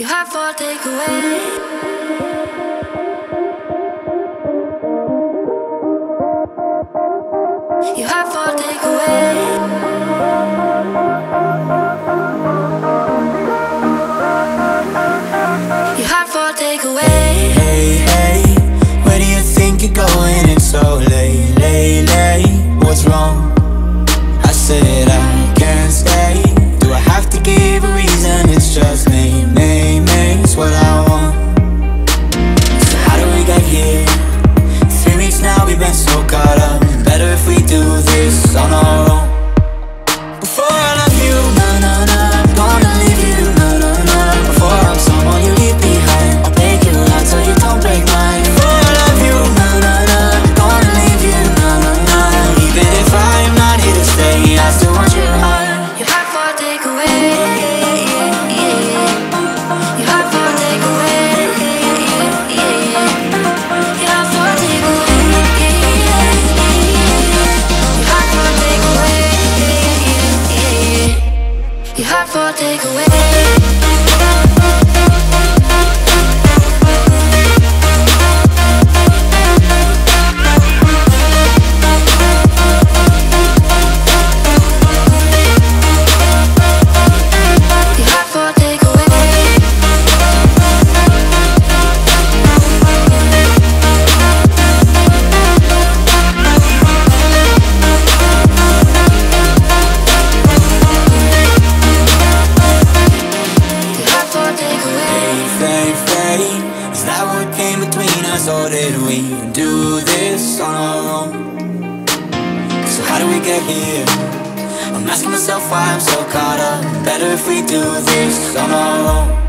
You have for takeaway. You have for takeaway. You have for takeaway. Hey, hey, where do you think you're going? It's so late, late, late. What's wrong? I said I can't stay. Do I have to give a reason? It's just me, it's what I want. So how do we get here? 3 weeks now, we've been so caught up. Better if we do this on our own. Before I love you, nah, nah, nah, I'm gonna leave you, nah, nah, nah. Before I'm someone you leave behind, I'll break your heart so you don't break mine. Before I love you, nah, nah, nah, I'm gonna leave you, nah, nah, nah. Even if I'm not here to stay, I still want your heart. You have for takeaway. You have for takeaway. You have for takeaway. You have for takeaway. You have for takeaway. Is that what came between us, or did we do this on our own? So how do we get here? I'm asking myself why I'm so caught up. Better if we do this on our own.